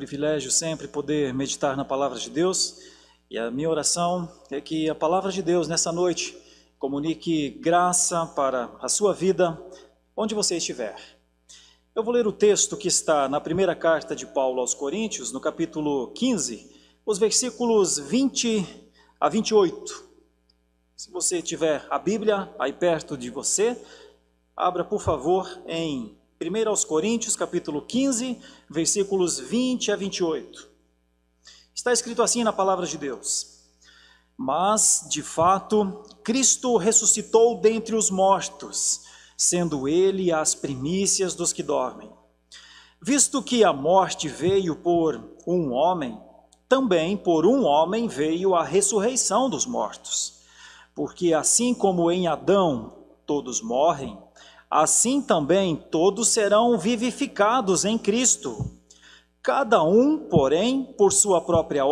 privilégio sempre poder meditar na palavra de Deus, e a minha oração é que a palavra de Deus nessa noite comunique graça para a sua vida, onde você estiver. Eu vou ler o texto que está na primeira carta de Paulo aos Coríntios, no capítulo 15, os versículos 20 a 28. Se você tiver a Bíblia aí perto de você, abra por favor em 1 aos Coríntios, capítulo 15, versículos 20 a 28. Está escrito assim na palavra de Deus: Mas, de fato, Cristo ressuscitou dentre os mortos, sendo ele as primícias dos que dormem. Visto que a morte veio por um homem, também por um homem veio a ressurreição dos mortos. Porque assim como em Adão todos morrem, assim também todos serão vivificados em Cristo. Cada um, porém, por sua própria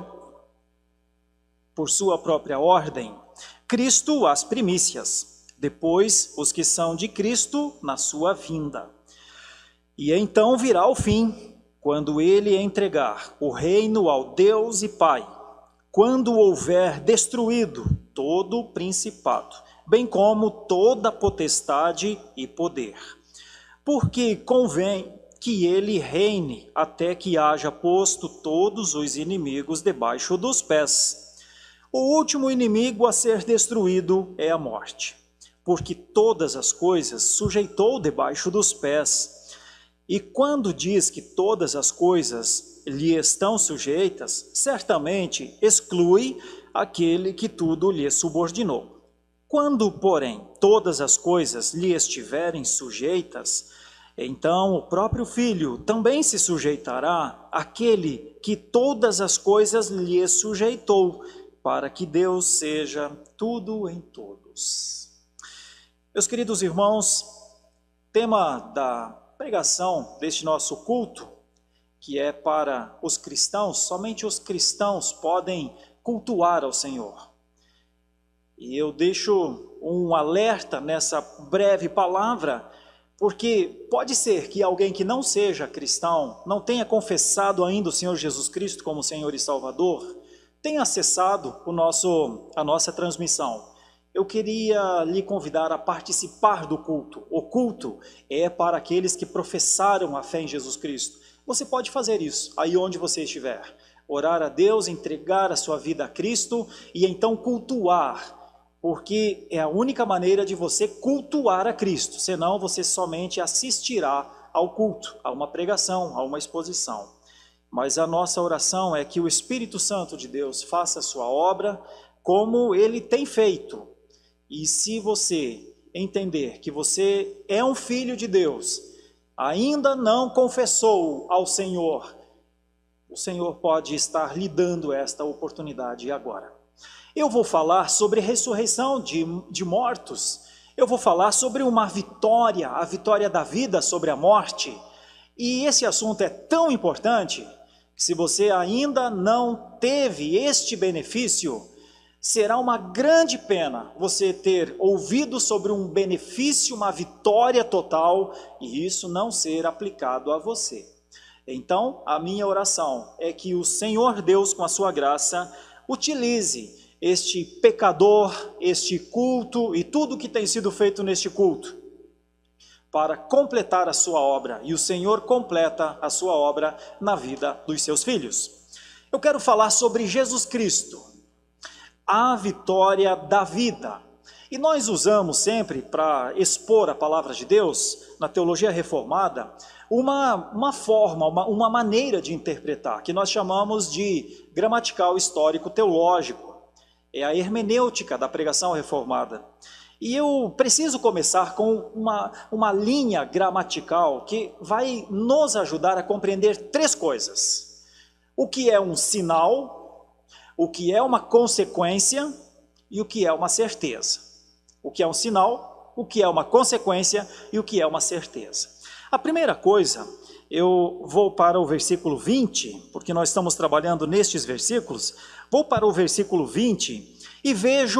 ordem. Cristo as primícias, depois os que são de Cristo na sua vinda. E então virá o fim, quando ele entregar o reino ao Deus e Pai, quando houver destruído todo o principado, bem como toda potestade e poder. Porque convém que ele reine até que haja posto todos os inimigos debaixo dos pés. O último inimigo a ser destruído é a morte, porque todas as coisas sujeitou debaixo dos pés. E quando diz que todas as coisas lhe estão sujeitas, certamente exclui aquele que tudo lhe subordinou. Quando, porém, todas as coisas lhe estiverem sujeitas, então o próprio Filho também se sujeitará àquele que todas as coisas lhe sujeitou, para que Deus seja tudo em todos. Meus queridos irmãos, tema da pregação deste nosso culto, que é para os cristãos, somente os cristãos podem cultuar ao Senhor. E eu deixo um alerta nessa breve palavra, porque pode ser que alguém que não seja cristão, não tenha confessado ainda o Senhor Jesus Cristo como Senhor e Salvador, tenha acessado a nossa transmissão. Eu queria lhe convidar a participar do culto. O culto é para aqueles que professaram a fé em Jesus Cristo. Você pode fazer isso aí onde você estiver. Orar a Deus, entregar a sua vida a Cristo e então cultuar, porque é a única maneira de você cultuar a Cristo, senão você somente assistirá ao culto, a uma pregação, a uma exposição. Mas a nossa oração é que o Espírito Santo de Deus faça a sua obra como ele tem feito. E se você entender que você é um filho de Deus, ainda não confessou ao Senhor, o Senhor pode estar lhe dando esta oportunidade agora. Eu vou falar sobre ressurreição de mortos. Eu vou falar sobre uma vitória, a vitória da vida sobre a morte. E esse assunto é tão importante que se você ainda não teve este benefício, será uma grande pena você ter ouvido sobre um benefício, uma vitória total, e isso não ser aplicado a você. Então, a minha oração é que o Senhor Deus, com a sua graça, utilize este pecador, este culto e tudo que tem sido feito neste culto para completar a sua obra, e o Senhor completa a sua obra na vida dos seus filhos. Eu quero falar sobre Jesus Cristo, a vitória da vida. E nós usamos sempre, para expor a palavra de Deus, na teologia reformada, uma forma, uma maneira de interpretar, que nós chamamos de gramatical histórico teológico. É a hermenêutica da pregação reformada. E eu preciso começar com uma linha gramatical que vai nos ajudar a compreender três coisas: o que é um sinal, o que é uma consequência e o que é uma certeza. O que é um sinal, o que é uma consequência e o que é uma certeza. A primeira coisa, eu vou para o versículo 20, porque nós estamos trabalhando nestes versículos. Vou para o versículo 20 e vejo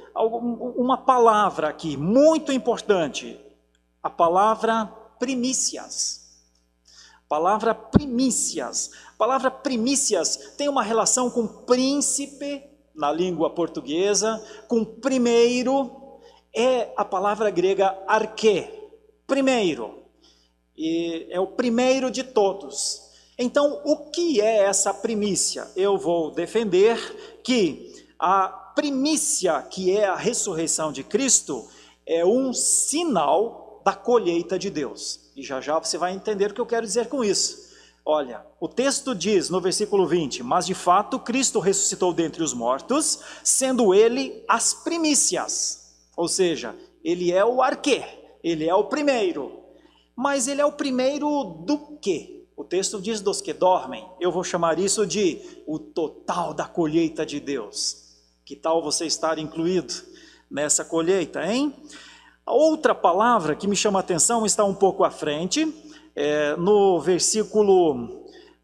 uma palavra aqui muito importante, a palavra primícias. Palavra primícias. A palavra primícias tem uma relação com príncipe, na língua portuguesa, com primeiro, é a palavra grega arché, primeiro, e é o primeiro de todos. Então, o que é essa primícia? Eu vou defender que a primícia, que é a ressurreição de Cristo, é um sinal da colheita de Deus. E já já você vai entender o que eu quero dizer com isso. Olha, o texto diz no versículo 20, mas de fato Cristo ressuscitou dentre os mortos, sendo ele as primícias. Ou seja, ele é o arquê, ele é o primeiro. Mas ele é o primeiro do quê? O texto diz dos que dormem. Eu vou chamar isso de o total da colheita de Deus. Que tal você estar incluído nessa colheita, hein? A outra palavra que me chama a atenção está um pouco à frente, no versículo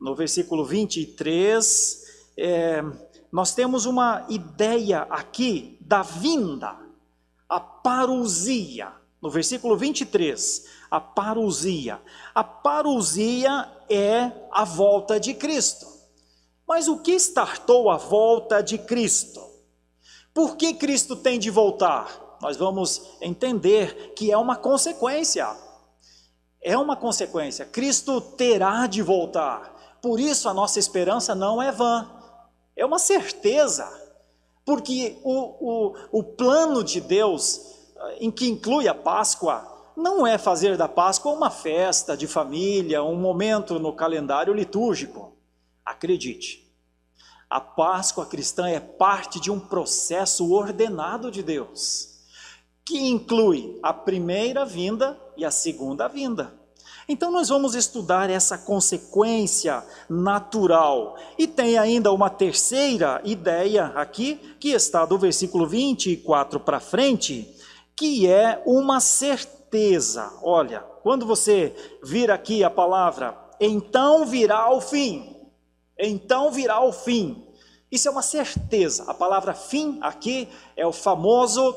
23, nós temos uma ideia aqui da vinda, a parousia. No versículo 23, a parousia. A parousia é a volta de Cristo. Mas o que startou a volta de Cristo? Por que Cristo tem de voltar? Nós vamos entender que é uma consequência. É uma consequência. Cristo terá de voltar. Por isso a nossa esperança não é vã. É uma certeza. Porque o plano de Deus, em que inclui a Páscoa, não é fazer da Páscoa uma festa de família, um momento no calendário litúrgico. Acredite, a Páscoa cristã é parte de um processo ordenado de Deus, que inclui a primeira vinda e a segunda vinda. Então nós vamos estudar essa consequência natural. E tem ainda uma terceira ideia aqui, que está do versículo 24 para frente, que é uma certeza. Olha, quando você vir aqui a palavra, então virá o fim. Então virá o fim. Isso é uma certeza. A palavra fim aqui é o famoso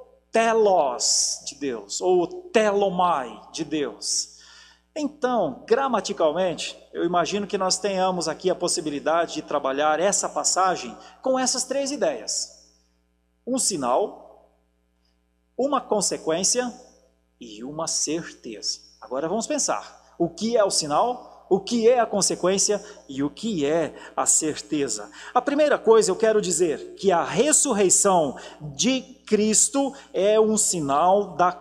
telos de Deus, ou telomai de Deus. Então, gramaticalmente, eu imagino que nós tenhamos aqui a possibilidade de trabalhar essa passagem com essas três ideias. Um sinal, uma consequência e uma certeza. Agora vamos pensar, o que é o sinal? O que é a consequência e o que é a certeza? A primeira coisa eu quero dizer que a ressurreição de Cristo é um sinal da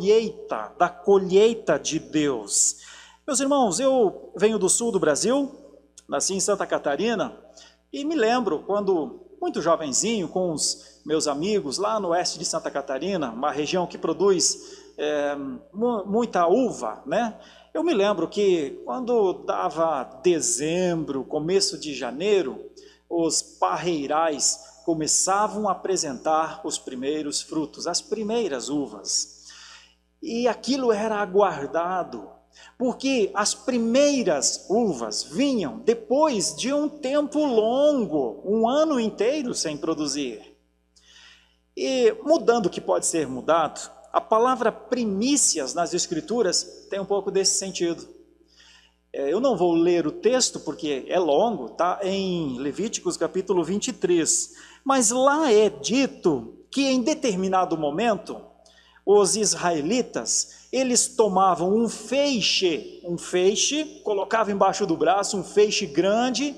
colheita de Deus. Meus irmãos, eu venho do sul do Brasil, nasci em Santa Catarina e me lembro quando, muito jovenzinho, com os meus amigos lá no oeste de Santa Catarina, uma região que produz muita uva, né? Eu me lembro que quando dava dezembro, começo de janeiro, os parreirais começavam a apresentar os primeiros frutos, as primeiras uvas. E aquilo era aguardado, porque as primeiras uvas vinham depois de um tempo longo, um ano inteiro sem produzir. E mudando o que pode ser mudado, a palavra primícias nas Escrituras tem um pouco desse sentido. Eu não vou ler o texto porque é longo, tá? Em Levíticos capítulo 23. Mas lá é dito que em determinado momento, os israelitas, eles tomavam um feixe, colocavam embaixo do braço um feixe grande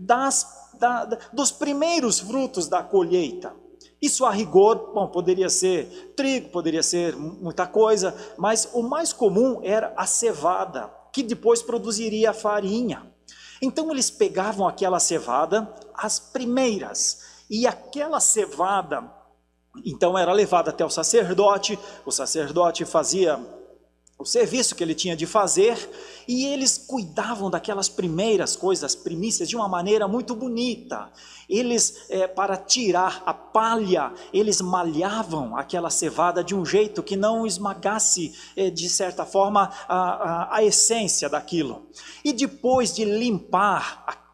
dos primeiros frutos da colheita. Isso a rigor, bom, poderia ser trigo, poderia ser muita coisa, mas o mais comum era a cevada, que depois produziria a farinha. Então eles pegavam aquela cevada, as primeiras, e aquela cevada, então era levada até o sacerdote fazia o serviço que ele tinha de fazer, e eles cuidavam daquelas primeiras coisas, primícias, de uma maneira muito bonita. Eles, para tirar a palha, eles malhavam aquela cevada de um jeito que não esmagasse, de certa forma, a essência daquilo. E depois de limpar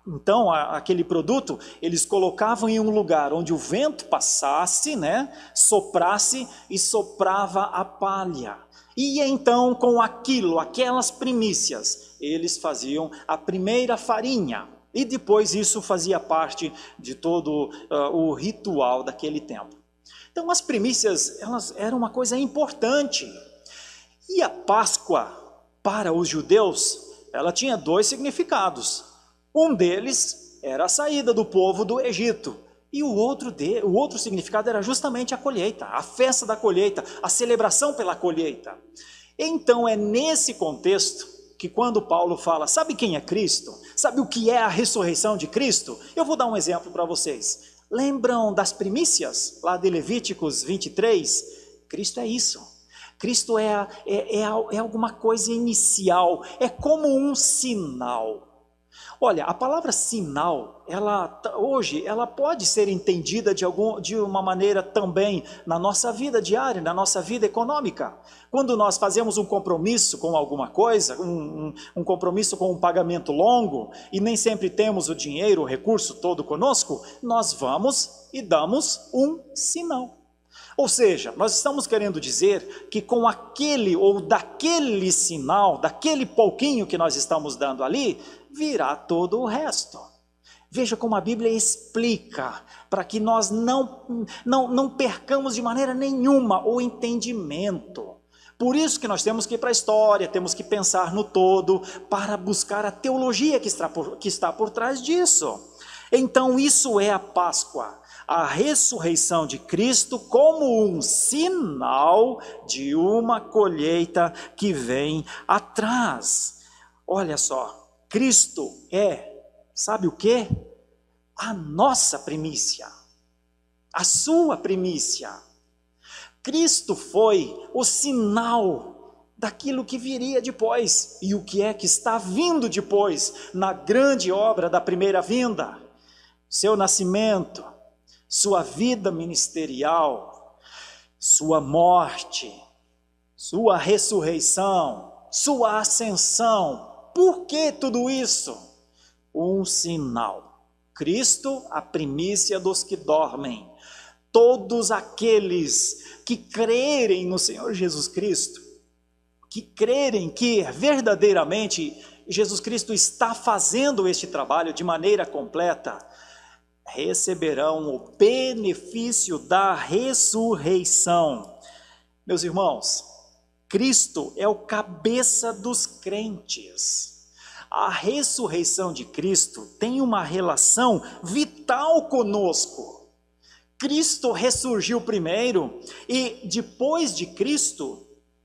Então, aquele produto, eles colocavam em um lugar onde o vento passasse, né, soprasse e soprava a palha. E então, com aquelas primícias, eles faziam a primeira farinha. E depois isso fazia parte de todo o ritual daquele tempo. Então, as primícias, elas eram uma coisa importante. E a Páscoa, para os judeus, ela tinha 2 significados. Um deles era a saída do povo do Egito. E o outro significado era justamente a colheita, a festa da colheita, a celebração pela colheita. Então é nesse contexto que quando Paulo fala, sabe quem é Cristo? Sabe o que é a ressurreição de Cristo? Eu vou dar um exemplo para vocês. Lembram das primícias, lá de Levíticos 23? Cristo é isso. Cristo é alguma coisa inicial, é como um sinal. Olha, a palavra sinal, hoje, ela pode ser entendida de uma maneira também na nossa vida diária, na nossa vida econômica. Quando nós fazemos um compromisso com alguma coisa, um compromisso com um pagamento longo, e nem sempre temos o dinheiro, o recurso todo conosco, nós vamos e damos um sinal. Ou seja, nós estamos querendo dizer que com aquele ou daquele sinal, daquele pouquinho que nós estamos dando ali, virá todo o resto. Veja como a Bíblia explica, para que nós não percamos de maneira nenhuma o entendimento. Por isso que nós temos que ir para a história, temos que pensar no todo, para buscar a teologia que está por trás disso. Então isso é a Páscoa. A ressurreição de Cristo como um sinal de uma colheita que vem atrás. Olha só, Cristo sabe o quê? A nossa primícia, a sua primícia. Cristo foi o sinal daquilo que viria depois. E o que é que está vindo depois, na grande obra da primeira vinda? Seu nascimento, sua vida ministerial, sua morte, sua ressurreição, sua ascensão. Por que tudo isso? Um sinal. Cristo, a primícia dos que dormem. Todos aqueles que crerem no Senhor Jesus Cristo, que crerem que verdadeiramente Jesus Cristo está fazendo este trabalho de maneira completa, receberão o benefício da ressurreição. Meus irmãos, Cristo é o cabeça dos crentes. A ressurreição de Cristo tem uma relação vital conosco. Cristo ressurgiu primeiro e depois de Cristo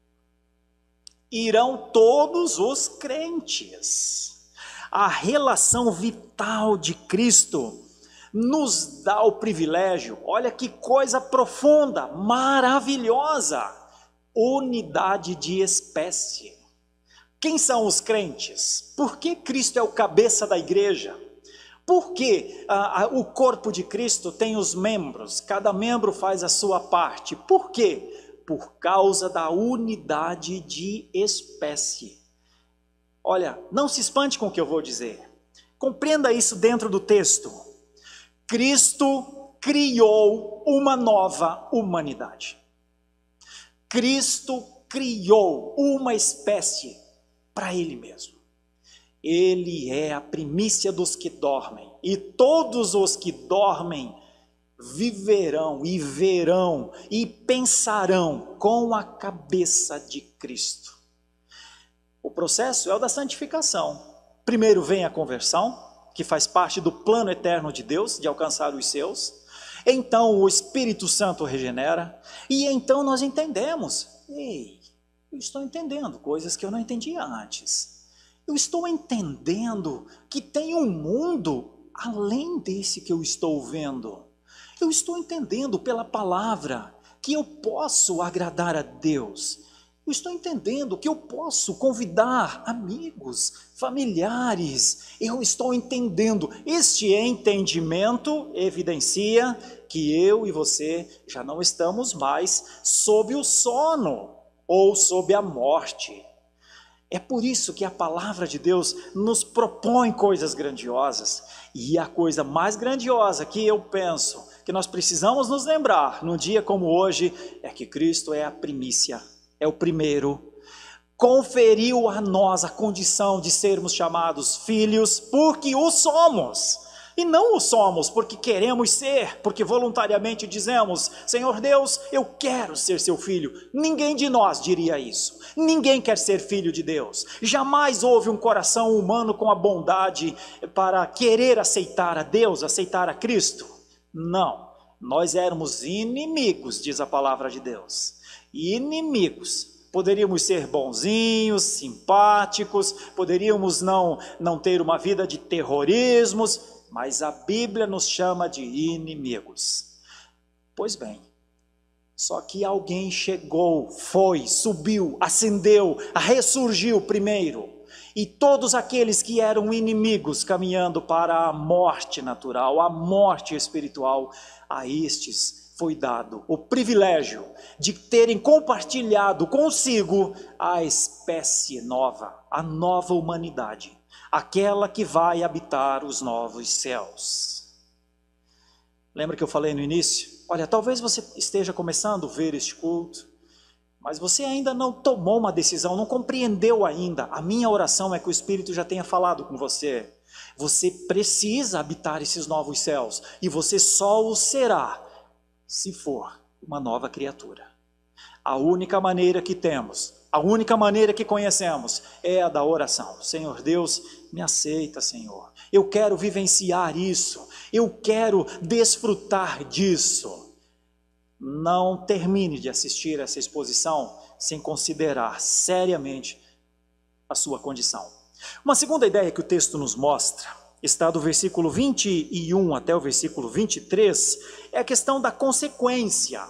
irão todos os crentes. A relação vital de Cristo nos dá o privilégio, olha que coisa profunda, maravilhosa, unidade de espécie. Quem são os crentes? Por que Cristo é o cabeça da igreja? Por que o corpo de Cristo tem os membros? Cada membro faz a sua parte. Por quê? Por causa da unidade de espécie. Olha, não se espante com o que eu vou dizer. Compreenda isso dentro do texto. Cristo criou uma nova humanidade. Cristo criou uma espécie para Ele mesmo. Ele é a primícia dos que dormem, e todos os que dormem viverão e verão e pensarão com a cabeça de Cristo. O processo é o da santificação. Primeiro vem a conversão, que faz parte do plano eterno de Deus, de alcançar os seus. Então o Espírito Santo regenera, e então nós entendemos. Ei, eu estou entendendo coisas que eu não entendia antes. Eu estou entendendo que tem um mundo além desse que eu estou vendo. Eu estou entendendo pela palavra que eu posso agradar a Deus. Eu estou entendendo que eu posso convidar amigos, familiares. Eu estou entendendo. Este entendimento evidencia que eu e você já não estamos mais sob o sono ou sob a morte. É por isso que a palavra de Deus nos propõe coisas grandiosas. E a coisa mais grandiosa que eu penso, que nós precisamos nos lembrar num dia como hoje, é que Cristo é a primícia, é o primeiro. Conferiu a nós a condição de sermos chamados filhos, porque o somos. E não o somos porque queremos ser, porque voluntariamente dizemos: Senhor Deus, eu quero ser seu filho. Ninguém de nós diria isso. Ninguém quer ser filho de Deus. Jamais houve um coração humano com a bondade para querer aceitar a Deus, aceitar a Cristo. Não, nós éramos inimigos, diz a palavra de Deus. Inimigos. Poderíamos ser bonzinhos, simpáticos, poderíamos não ter uma vida de terrorismos, mas a Bíblia nos chama de inimigos. Pois bem, só que alguém chegou, foi, subiu, ascendeu, ressurgiu primeiro. E todos aqueles que eram inimigos caminhando para a morte natural, a morte espiritual, a estes foi dado o privilégio de terem compartilhado consigo a espécie nova, a nova humanidade, aquela que vai habitar os novos céus. Lembra que eu falei no início? Olha, talvez você esteja começando a ver este culto, mas você ainda não tomou uma decisão, não compreendeu ainda. A minha oração é que o Espírito já tenha falado com você. Você precisa habitar esses novos céus, e você só o será se for uma nova criatura. A única maneira que temos, a única maneira que conhecemos é a da oração. Senhor Deus, me aceita, Senhor. Eu quero vivenciar isso. Eu quero desfrutar disso. Não termine de assistir essa exposição sem considerar seriamente a sua condição. Uma segunda ideia que o texto nos mostra está do versículo 21 até o versículo 23, é a questão da consequência.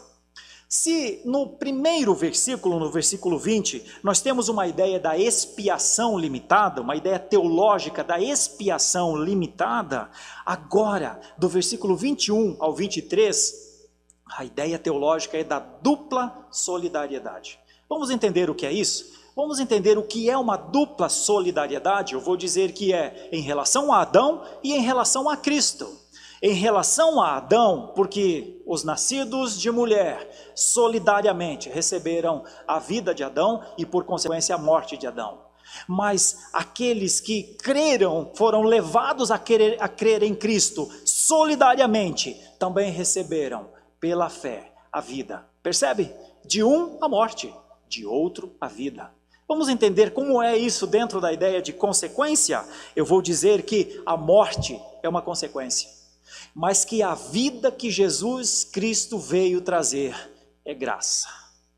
Se no primeiro versículo, no versículo 20, nós temos uma ideia da expiação limitada, uma ideia teológica da expiação limitada, agora, do versículo 21 ao 23, a ideia teológica é da dupla solidariedade. Vamos entender o que é isso? Vamos entender o que é uma dupla solidariedade. Eu vou dizer que é em relação a Adão e em relação a Cristo. Em relação a Adão, porque os nascidos de mulher solidariamente receberam a vida de Adão e por consequência a morte de Adão. Mas aqueles que creram, foram levados a crer em Cristo solidariamente, também receberam pela fé a vida. Percebe? De um a morte, de outro a vida. Vamos entender como é isso dentro da ideia de consequência? Eu vou dizer que a morte é uma consequência, mas que a vida que Jesus Cristo veio trazer é graça.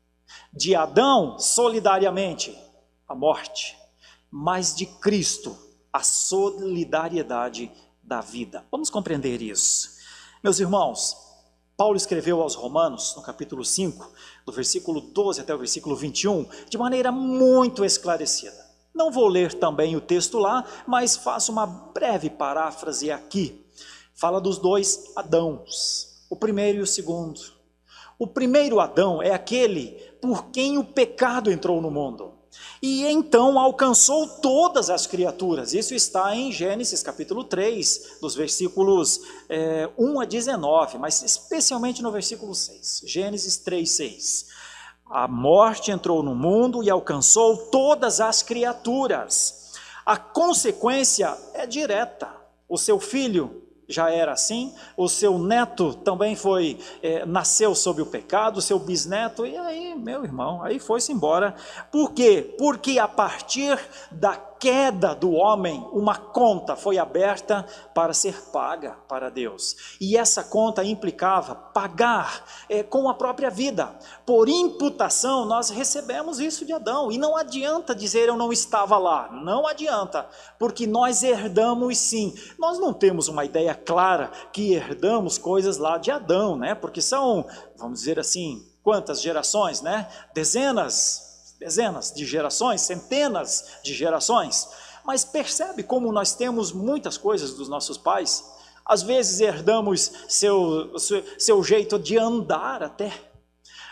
De Adão, solidariamente, a morte, mas de Cristo, a solidariedade da vida. Vamos compreender isso. Meus irmãos, Paulo escreveu aos Romanos, no capítulo 5, do versículo 12 até o versículo 21, de maneira muito esclarecida. Não vou ler também o texto lá, mas faço uma breve paráfrase aqui. Fala dos dois Adãos, o primeiro e o segundo. O primeiro Adão é aquele por quem o pecado entrou no mundo. E então alcançou todas as criaturas. Isso está em Gênesis capítulo 3, dos versículos 1 a 19, mas especialmente no versículo 6. Gênesis 3, 6. A morte entrou no mundo e alcançou todas as criaturas. A consequência é direta. O seu filho já era assim, o seu neto também nasceu sob o pecado, o seu bisneto, e aí, meu irmão, aí foi-se embora. Por quê? Porque a partir da queda do homem, uma conta foi aberta para ser paga para Deus. E essa conta implicava pagar com a própria vida. Por imputação, nós recebemos isso de Adão. E não adianta dizer eu não estava lá. Não adianta, porque nós herdamos sim. Nós não temos uma ideia clara que herdamos coisas lá de Adão, né? Porque são, vamos dizer assim, quantas gerações, né? Dezenas de gerações, centenas de gerações, mas percebe como nós temos muitas coisas dos nossos pais. Às vezes herdamos seu jeito de andar até,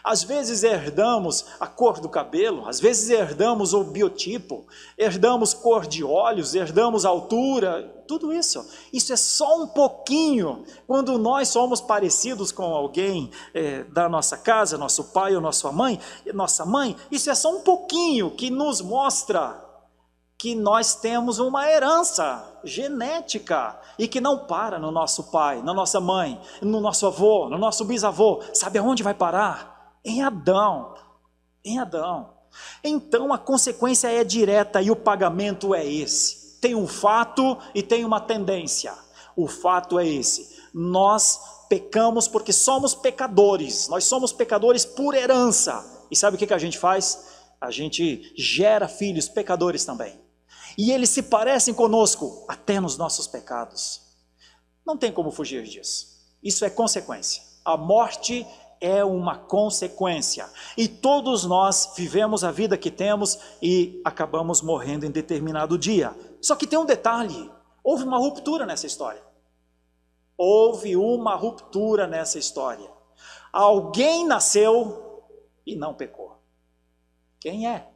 Às vezes herdamos a cor do cabelo, às vezes herdamos o biotipo, herdamos cor de olhos, herdamos altura, tudo isso. Isso é só um pouquinho. Quando nós somos parecidos com alguém da nossa casa, nosso pai ou nossa mãe, isso é só um pouquinho que nos mostra que nós temos uma herança genética e que não para no nosso pai, na nossa mãe, no nosso avô, no nosso bisavô. Sabe aonde vai parar? Em Adão. Em Adão. Então a consequência é direta e o pagamento é esse. Tem um fato e tem uma tendência. O fato é esse. Nós pecamos porque somos pecadores. Nós somos pecadores por herança. E sabe o que a gente faz? A gente gera filhos pecadores também. E eles se parecem conosco até nos nossos pecados. Não tem como fugir disso. Isso é consequência. A morte é uma consequência. E todos nós vivemos a vida que temos e acabamos morrendo em determinado dia. Só que tem um detalhe. Houve uma ruptura nessa história. Houve uma ruptura nessa história. Alguém nasceu e não pecou. Quem é?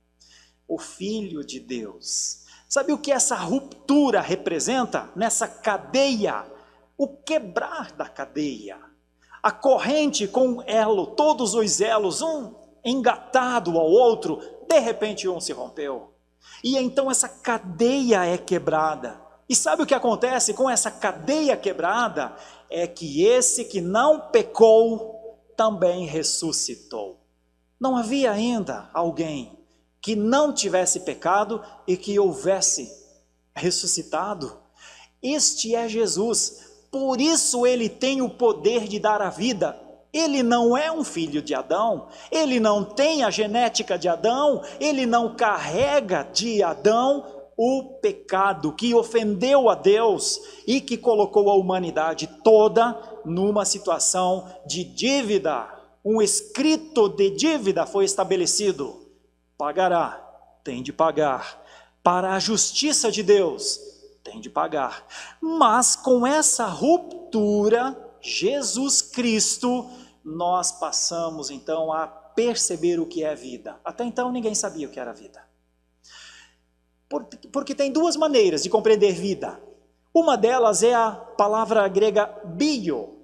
O Filho de Deus. Sabe o que essa ruptura representa nessa cadeia? O quebrar da cadeia. A corrente com elo, todos os elos, um engatado ao outro, de repente um se rompeu. E então essa cadeia é quebrada. E sabe o que acontece com essa cadeia quebrada? É que esse que não pecou também ressuscitou. Não havia ainda alguém que não tivesse pecado e que houvesse ressuscitado. Este é Jesus, por isso ele tem o poder de dar a vida. Ele não é um filho de Adão, ele não tem a genética de Adão, ele não carrega de Adão o pecado que ofendeu a Deus e que colocou a humanidade toda numa situação de dívida. Um escrito de dívida foi estabelecido. Pagará, tem de pagar. Para a justiça de Deus, tem de pagar. Mas com essa ruptura, Jesus Cristo, nós passamos então a perceber o que é vida. Até então ninguém sabia o que era vida. Porque tem duas maneiras de compreender vida. Uma delas é a palavra grega bio,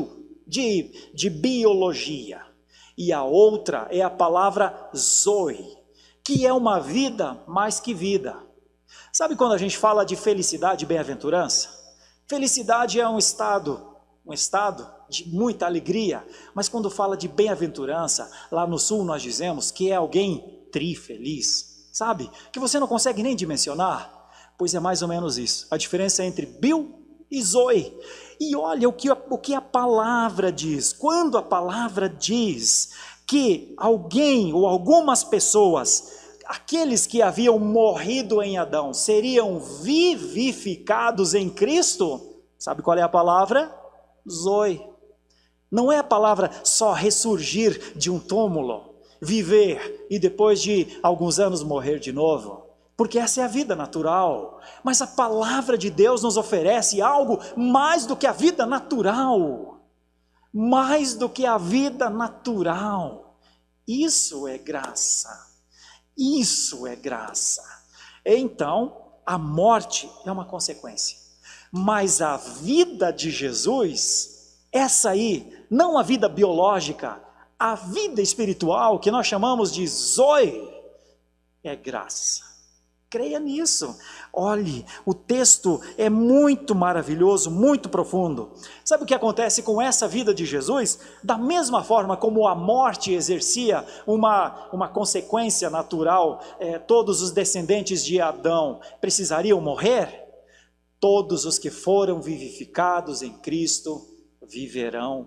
de biologia. E a outra é a palavra zoe, que é uma vida mais que vida. Sabe quando a gente fala de felicidade e bem-aventurança? Felicidade é um estado de muita alegria, mas quando fala de bem-aventurança, lá no sul nós dizemos que é alguém trifeliz, sabe? Que você não consegue nem dimensionar. Pois é mais ou menos isso. A diferença entre bio e zoe. E olha o que a palavra diz. Quando a palavra diz que alguém ou algumas pessoas, aqueles que haviam morrido em Adão, seriam vivificados em Cristo, sabe qual é a palavra? Zoe. Não é a palavra só ressurgir de um túmulo, viver e depois de alguns anos morrer de novo. Porque essa é a vida natural. Mas a palavra de Deus nos oferece algo mais do que a vida natural. Mais do que a vida natural. Isso é graça. Isso é graça. Então, a morte é uma consequência. Mas a vida de Jesus, essa aí, não a vida biológica, a vida espiritual, que nós chamamos de zoe, é graça. Creia nisso. Olhe, o texto é muito maravilhoso, muito profundo. Sabe o que acontece com essa vida de Jesus? Da mesma forma como a morte exercia uma consequência natural, todos os descendentes de Adão precisariam morrer, todos os que foram vivificados em Cristo viverão.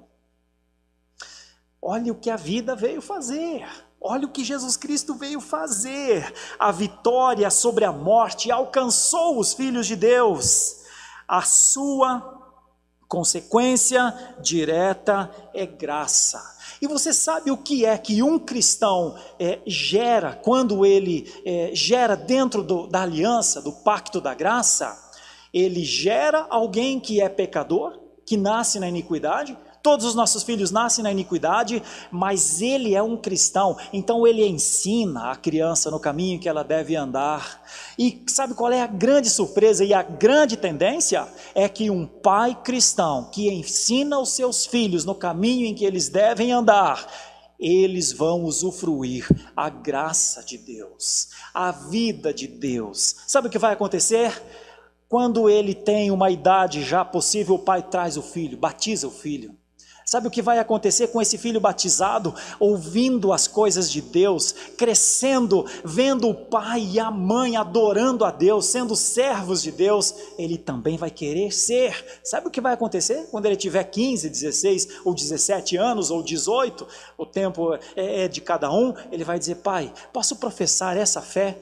Olhe o que a vida veio fazer. Olha o que Jesus Cristo veio fazer. A vitória sobre a morte alcançou os filhos de Deus. A sua consequência direta é graça. E você sabe o que é que um cristão gera quando ele gera dentro da aliança, do pacto da graça? Ele gera alguém que é pecador, que nasce na iniquidade, Todos os nossos filhos nascem na iniquidade, mas ele é um cristão, então ele ensina a criança no caminho que ela deve andar. E sabe qual é a grande surpresa e a grande tendência? É que um pai cristão que ensina os seus filhos no caminho em que eles devem andar, eles vão usufruir a graça de Deus, a vida de Deus. Sabe o que vai acontecer? Quando ele tem uma idade já possível, o pai traz o filho, batiza o filho. Sabe o que vai acontecer com esse filho batizado? Ouvindo as coisas de Deus, crescendo, vendo o pai e a mãe adorando a Deus, sendo servos de Deus, ele também vai querer ser. Sabe o que vai acontecer quando ele tiver 15, 16 ou 17 anos ou 18? O tempo é de cada um. Ele vai dizer: pai, posso professar essa fé,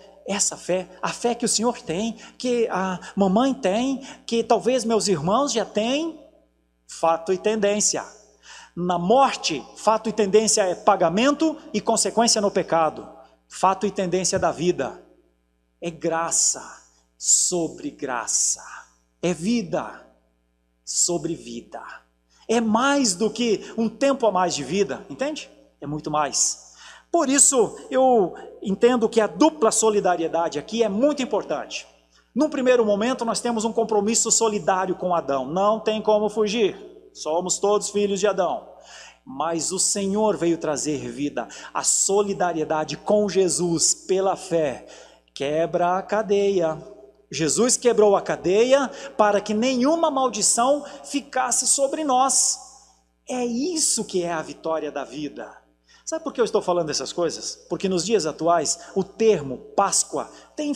a fé que o Senhor tem, que a mamãe tem, que talvez meus irmãos já têm? Fato e tendência. Na morte, fato e tendência é pagamento e consequência no pecado. Fato e tendência da vida é graça sobre graça. É vida sobre vida. É mais do que um tempo a mais de vida, entende? É muito mais. Por isso, eu entendo que a dupla solidariedade aqui é muito importante. Num primeiro momento, nós temos um compromisso solidário com Adão. Não tem como fugir. Somos todos filhos de Adão. Mas o Senhor veio trazer vida. A solidariedade com Jesus pela fé quebra a cadeia. Jesus quebrou a cadeia para que nenhuma maldição ficasse sobre nós. É isso que é a vitória da vida. Sabe por que eu estou falando dessas coisas? Porque nos dias atuais o termo Páscoa tem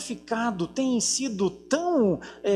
sido tão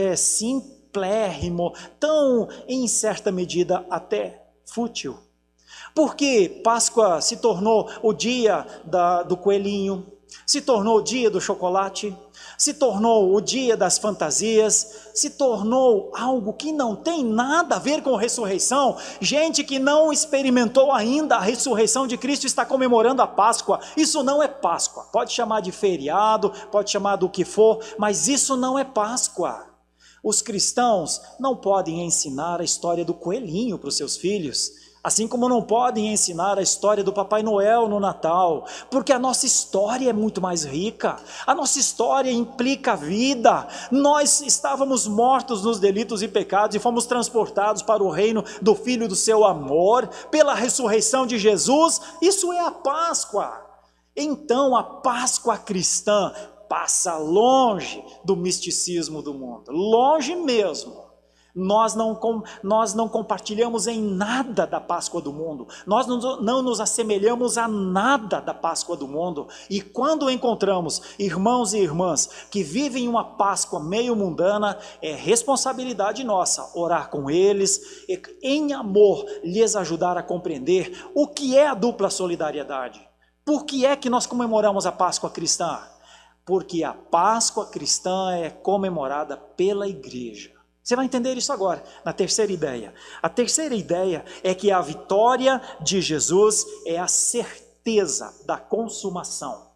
simplérrimo, tão, em certa medida, até fútil. Porque Páscoa se tornou o dia do coelhinho, se tornou o dia do chocolate, se tornou o dia das fantasias, se tornou algo que não tem nada a ver com ressurreição. Gente que não experimentou ainda a ressurreição de Cristo está comemorando a Páscoa. Isso não é Páscoa. Pode chamar de feriado, pode chamar do que for, mas isso não é Páscoa. Os cristãos não podem ensinar a história do coelhinho para os seus filhos, assim como não podem ensinar a história do Papai Noel no Natal, porque a nossa história é muito mais rica, a nossa história implica a vida. Nós estávamos mortos nos delitos e pecados e fomos transportados para o reino do Filho do seu amor, pela ressurreição de Jesus. Isso é a Páscoa. Então a Páscoa cristã passa longe do misticismo do mundo, longe mesmo. Nós não compartilhamos em nada da Páscoa do mundo, nós não nos assemelhamos a nada da Páscoa do mundo, e quando encontramos irmãos e irmãs que vivem uma Páscoa meio mundana, é responsabilidade nossa orar com eles, e em amor lhes ajudar a compreender o que é a dupla solidariedade. Por que é que nós comemoramos a Páscoa cristã? Porque a Páscoa cristã é comemorada pela igreja. Você vai entender isso agora, na terceira ideia. A terceira ideia é que a vitória de Jesus é a certeza da consumação.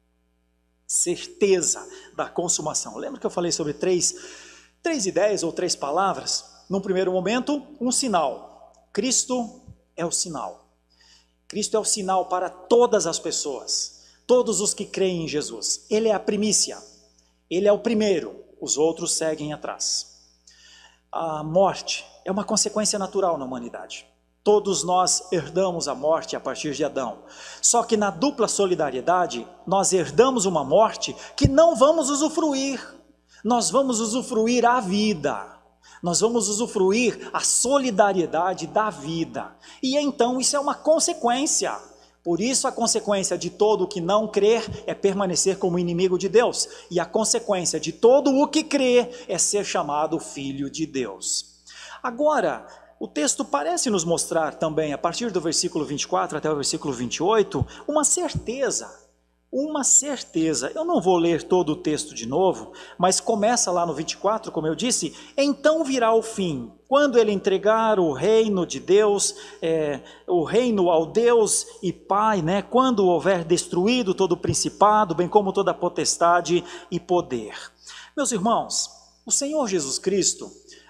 Certeza da consumação. Lembra que eu falei sobre três ideias ou três palavras? Num primeiro momento, um sinal. Cristo é o sinal. Cristo é o sinal para todas as pessoas, todos os que creem em Jesus. Ele é a primícia, ele é o primeiro, os outros seguem atrás. A morte é uma consequência natural na humanidade. Todos nós herdamos a morte a partir de Adão. Só que na dupla solidariedade, nós herdamos uma morte que não vamos usufruir. Nós vamos usufruir a vida. Nós vamos usufruir a solidariedade da vida. E então isso é uma consequência. Por isso a consequência de todo o que não crer é permanecer como inimigo de Deus. E a consequência de todo o que crer é ser chamado filho de Deus. Agora, o texto parece nos mostrar também, a partir do versículo 24 até o versículo 28, uma certeza. Uma certeza. Eu não vou ler todo o texto de novo, mas começa lá no 24, como eu disse: então virá o fim, quando ele entregar o reino de Deus, o reino ao Deus e Pai, quando houver destruído todo o principado, bem como toda a potestade e poder. Meus irmãos, o Senhor Jesus Cristo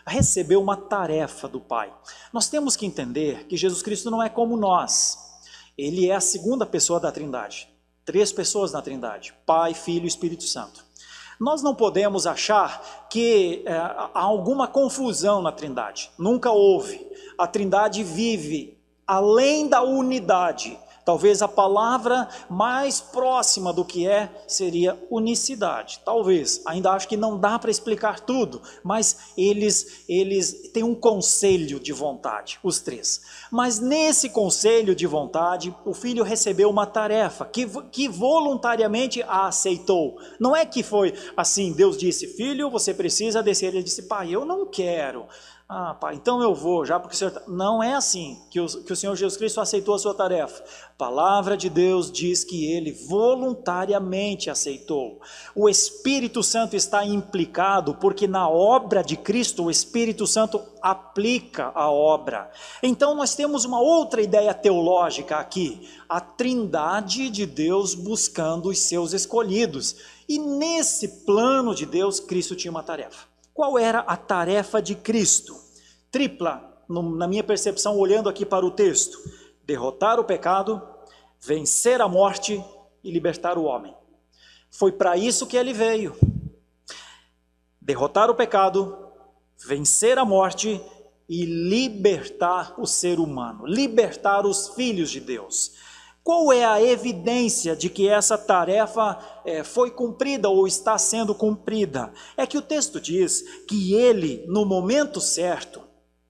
recebeu uma tarefa do Pai. Nós temos que entender que Jesus Cristo não é como nós. Ele é a segunda pessoa da Trindade. 3 pessoas na Trindade: Pai, Filho e Espírito Santo. Nós não podemos achar que há alguma confusão na Trindade. Nunca houve. A Trindade vive além da unidade. Talvez a palavra mais próxima do que seria unicidade. Talvez. Ainda acho que não dá para explicar tudo, mas eles têm um conselho de vontade, os 3. Mas nesse conselho de vontade, o Filho recebeu uma tarefa que voluntariamente a aceitou. Não é que foi assim, Deus disse: Filho, você precisa descer. Ele disse: Pai, eu não quero. Ah, Pai, então eu vou, já porque o Senhor... Não é assim que o Senhor Jesus Cristo aceitou a sua tarefa. A palavra de Deus diz que ele voluntariamente aceitou. O Espírito Santo está implicado porque na obra de Cristo o Espírito Santo aplica a obra. Então nós temos uma outra ideia teológica aqui: a Trindade de Deus buscando os seus escolhidos. E nesse plano de Deus, Cristo tinha uma tarefa. Qual era a tarefa de Cristo? Tripla, na minha percepção, olhando aqui para o texto: derrotar o pecado, vencer a morte e libertar o homem. Foi para isso que ele veio. Derrotar o pecado, vencer a morte e libertar o ser humano, libertar os filhos de Deus. Qual é a evidência de que essa tarefa foi cumprida ou está sendo cumprida? É que o texto diz que ele, no momento certo,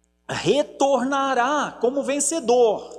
retornará como vencedor.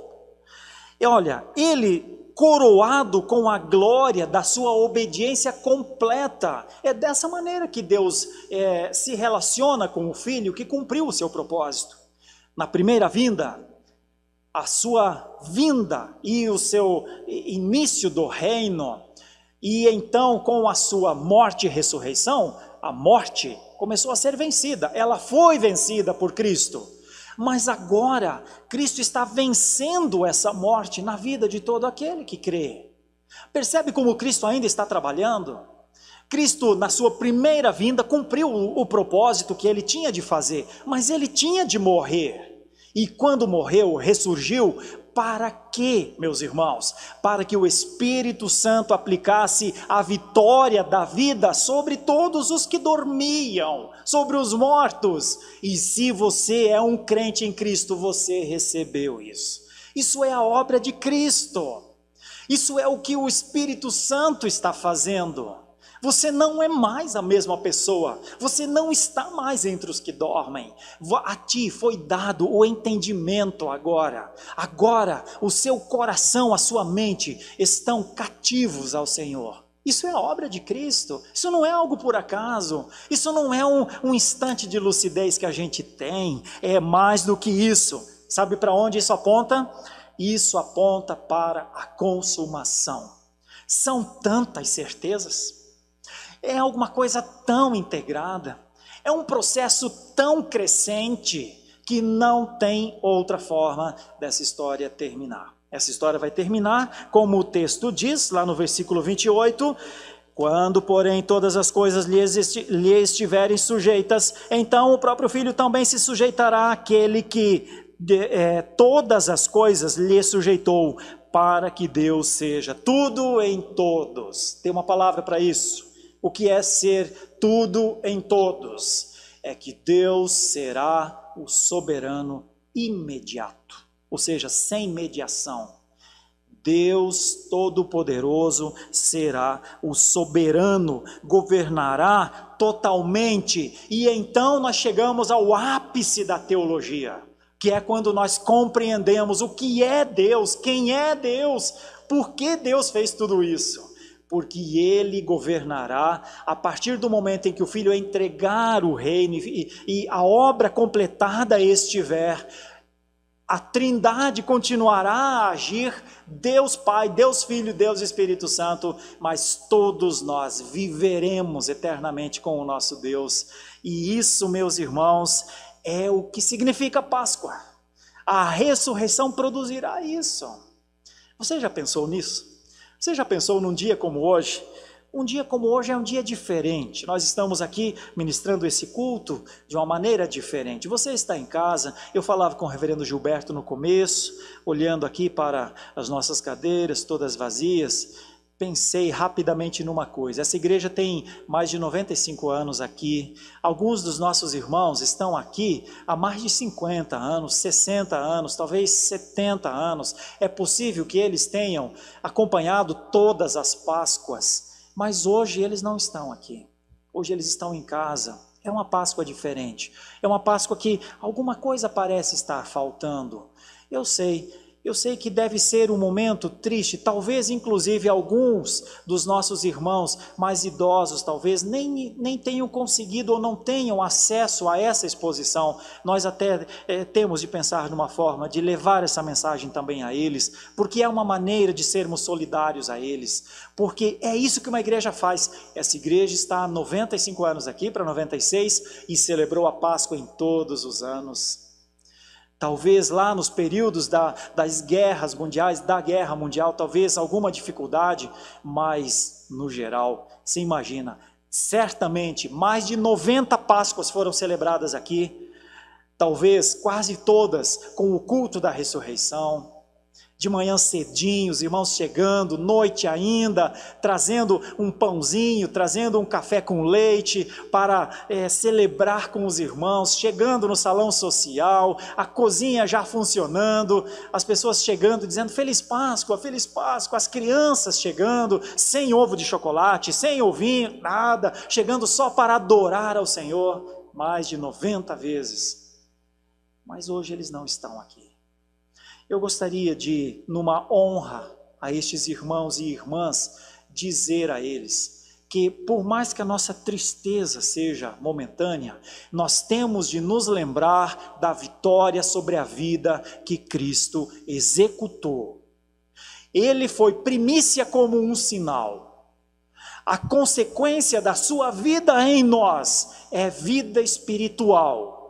E olha, ele coroado com a glória da sua obediência completa. É dessa maneira que Deus se relaciona com o Filho que cumpriu o seu propósito. Na primeira vinda, a sua vinda e o seu início do reino, e então com a sua morte e ressurreição, a morte começou a ser vencida, ela foi vencida por Cristo, mas agora Cristo está vencendo essa morte na vida de todo aquele que crê. Percebe como Cristo ainda está trabalhando? Cristo, na sua primeira vinda, cumpriu o propósito que ele tinha de fazer, mas ele tinha de morrer. E quando morreu, ressurgiu, para quê, meus irmãos? Para que o Espírito Santo aplicasse a vitória da vida sobre todos os que dormiam, sobre os mortos. E se você é um crente em Cristo, você recebeu isso. Isso é a obra de Cristo. Isso é o que o Espírito Santo está fazendo. Você não é mais a mesma pessoa, você não está mais entre os que dormem. A ti foi dado o entendimento agora. Agora o seu coração, a sua mente estão cativos ao Senhor. Isso é a obra de Cristo, isso não é algo por acaso, isso não é um instante de lucidez que a gente tem, é mais do que isso. Sabe para onde isso aponta? Isso aponta para a consumação. São tantas certezas. É alguma coisa tão integrada, é um processo tão crescente que não tem outra forma dessa história terminar. Essa história vai terminar, como o texto diz, lá no versículo 28, quando, porém, todas as coisas lhe estiverem sujeitas, então o próprio Filho também se sujeitará àquele que todas as coisas lhe sujeitou, para que Deus seja tudo em todos. Tem uma palavra para isso. O que é ser tudo em todos? É que Deus será o soberano imediato, ou seja, sem mediação. Deus Todo-Poderoso será o soberano, governará totalmente, e então nós chegamos ao ápice da teologia, que é quando nós compreendemos o que é Deus, quem é Deus, por que Deus fez tudo isso. Porque ele governará a partir do momento em que o Filho entregar o reino e a obra completada estiver, a Trindade continuará a agir, Deus Pai, Deus Filho, Deus Espírito Santo, mas todos nós viveremos eternamente com o nosso Deus. E isso, meus irmãos, é o que significa Páscoa. A ressurreição produzirá isso. Você já pensou nisso? Você já pensou num dia como hoje, Um dia como hoje é um dia diferente. Nós estamos aqui ministrando esse culto de uma maneira diferente. Você está em casa, eu falava com o reverendo Gilberto no começo, olhando aqui para as nossas cadeiras, todas vazias, pensei rapidamente numa coisa. Essa igreja tem mais de 95 anos aqui. Alguns dos nossos irmãos estão aqui há mais de 50 anos, 60 anos, talvez 70 anos. É possível que eles tenham acompanhado todas as Páscoas, mas hoje eles não estão aqui. Hoje eles estão em casa. É uma Páscoa diferente. É uma Páscoa que alguma coisa parece estar faltando. Eu sei que deve ser um momento triste, talvez inclusive alguns dos nossos irmãos mais idosos talvez nem tenham conseguido ou não tenham acesso a essa exposição. Nós até temos de pensar numa forma de levar essa mensagem também a eles, porque é uma maneira de sermos solidários a eles, porque é isso que uma igreja faz. Essa igreja está há 95 anos aqui, para 96, e celebrou a Páscoa em todos os anos. Talvez lá nos períodos das guerras mundiais, da guerra mundial, talvez alguma dificuldade, mas no geral, você imagina, certamente mais de 90 Páscoas foram celebradas aqui, talvez quase todas com o culto da ressurreição. De manhã cedinho, os irmãos chegando, noite ainda, trazendo um pãozinho, trazendo um café com leite para celebrar com os irmãos, chegando no salão social, a cozinha já funcionando, as pessoas chegando dizendo Feliz Páscoa, as crianças chegando, sem ovo de chocolate, sem ovinho, nada, chegando só para adorar ao Senhor, mais de 90 vezes. Mas hoje eles não estão aqui. Eu gostaria de, numa honra a estes irmãos e irmãs, dizer a eles que por mais que a nossa tristeza seja momentânea, nós temos de nos lembrar da vitória sobre a vida que Cristo executou. Ele foi primícia como um sinal. A consequência da sua vida em nós é vida espiritual.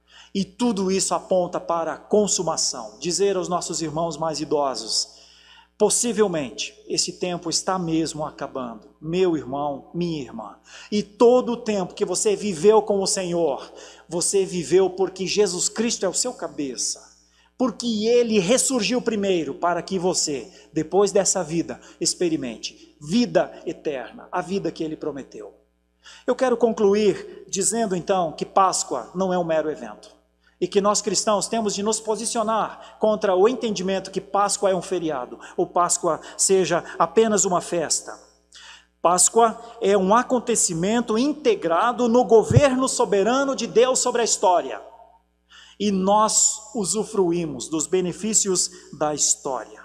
E tudo isso aponta para a consumação. Dizer aos nossos irmãos mais idosos, possivelmente esse tempo está mesmo acabando. Meu irmão, minha irmã. E todo o tempo que você viveu com o Senhor, você viveu porque Jesus Cristo é o seu cabeça. Porque Ele ressurgiu primeiro para que você, depois dessa vida, experimente vida eterna, a vida que Ele prometeu. Eu quero concluir dizendo então que Páscoa não é um mero evento. E que nós cristãos temos de nos posicionar contra o entendimento que Páscoa é um feriado, ou Páscoa seja apenas uma festa. Páscoa é um acontecimento integrado no governo soberano de Deus sobre a história. E nós usufruímos dos benefícios da história.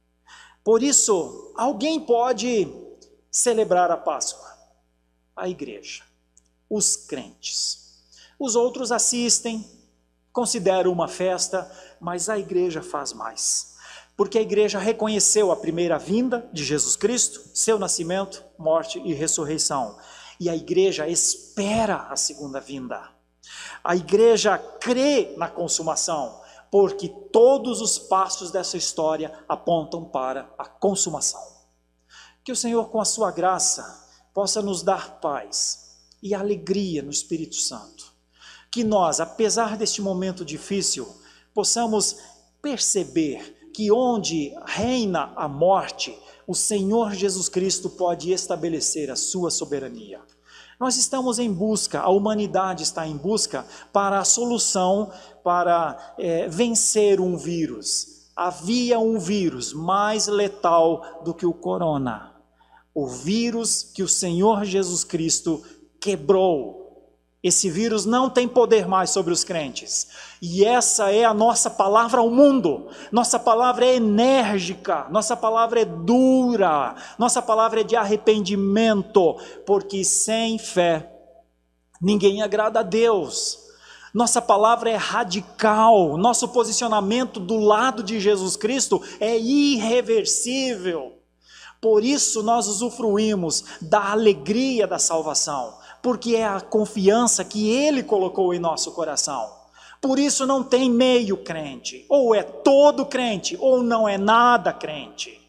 Por isso, alguém pode celebrar a Páscoa? A igreja, os crentes. Os outros assistem, consideram uma festa, mas a igreja faz mais. Porque a igreja reconheceu a primeira vinda de Jesus Cristo, seu nascimento, morte e ressurreição. E a igreja espera a segunda vinda. A igreja crê na consumação, porque todos os passos dessa história apontam para a consumação. Que o Senhor, com a sua graça, possa nos dar paz e alegria no Espírito Santo. Que nós, apesar deste momento difícil, possamos perceber que onde reina a morte, o Senhor Jesus Cristo pode estabelecer a sua soberania. Nós estamos em busca, a humanidade está em busca para a solução, para vencer um vírus. Havia um vírus mais letal do que o corona. O vírus que o Senhor Jesus Cristo quebrou. Esse vírus não tem poder mais sobre os crentes. E essa é a nossa palavra ao mundo. Nossa palavra é enérgica, nossa palavra é dura, nossa palavra é de arrependimento, porque sem fé ninguém agrada a Deus. Nossa palavra é radical, nosso posicionamento do lado de Jesus Cristo é irreversível. Por isso nós usufruímos da alegria da salvação. Porque é a confiança que Ele colocou em nosso coração. Por isso não tem meio crente, ou é todo crente, ou não é nada crente.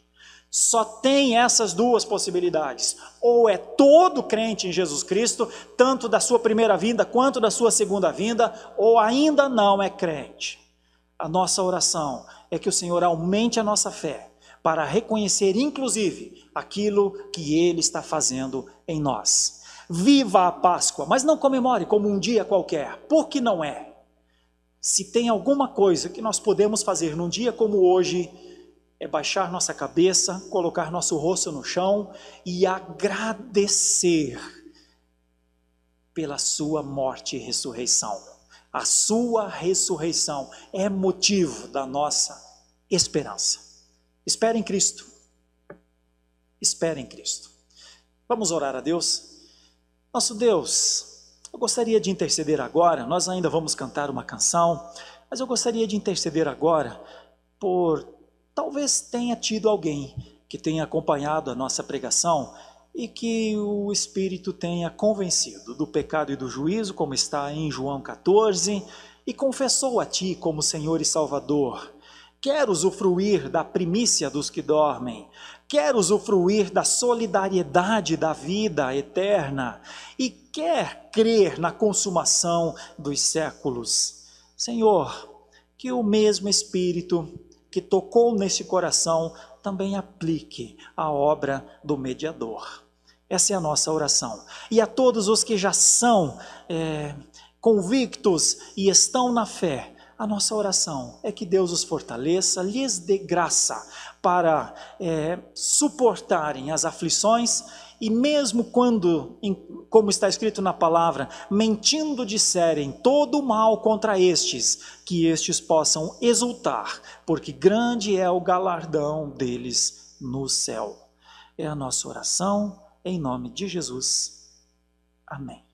Só tem essas duas possibilidades. Ou é todo crente em Jesus Cristo, tanto da sua primeira vinda quanto da sua segunda vinda, ou ainda não é crente. A nossa oração é que o Senhor aumente a nossa fé, para reconhecer inclusive aquilo que Ele está fazendo em nós. Viva a Páscoa, mas não comemore como um dia qualquer, porque não é. Se tem alguma coisa que nós podemos fazer num dia como hoje, é baixar nossa cabeça, colocar nosso rosto no chão e agradecer pela sua morte e ressurreição. A sua ressurreição é motivo da nossa esperança. Espere em Cristo. Espere em Cristo. Vamos orar a Deus? Nosso Deus, eu gostaria de interceder agora, nós ainda vamos cantar uma canção, mas eu gostaria de interceder agora por... Talvez tenha tido alguém que tenha acompanhado a nossa pregação e que o Espírito tenha convencido do pecado e do juízo, como está em João 14, e confessou a Ti como Senhor e Salvador. Quer usufruir da primícia dos que dormem, quer usufruir da solidariedade da vida eterna e quer crer na consumação dos séculos. Senhor, que o mesmo Espírito que tocou nesse coração, também aplique a obra do mediador. Essa é a nossa oração. E a todos os que já são convictos e estão na fé, a nossa oração é que Deus os fortaleça, lhes dê graça para suportarem as aflições, e mesmo quando, como está escrito na palavra, mentindo disserem todo o mal contra estes, que estes possam exultar, porque grande é o galardão deles no céu. É a nossa oração, em nome de Jesus. Amém.